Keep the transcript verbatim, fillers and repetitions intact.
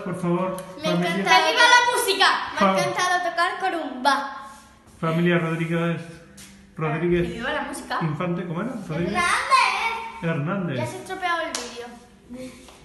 por favor. Me ha Familia. encantado. ¡Que viva la música! Me Fa- ha encantado tocar corumba. Familia Rodríguez. ¡Que Rodríguez viva la música! Infante, ¿cómo era? Rodríguez ¡Hernández! Hernández. Ya se ha estropeado el vídeo.